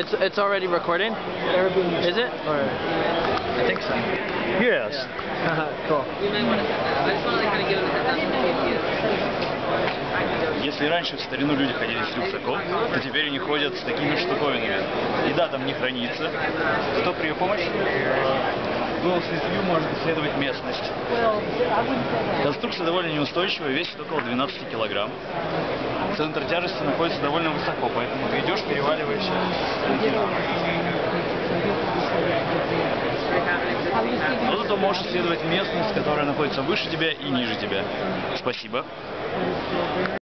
It's already recording? Is it? Or I think so. yes. Cool. Если раньше в старину люди ходили с рюкзаком, то теперь они ходят с такими штуковинами. Еда там не хранится. Кто при ее помощи? Google Street View может исследовать местность. Конструкция довольно неустойчивая, весит около 12 килограмм. Центр тяжести находится довольно высоко, поэтому ты идешь, переваливаешься. Но зато можешь исследовать местность, которая находится выше тебя и ниже тебя. Спасибо.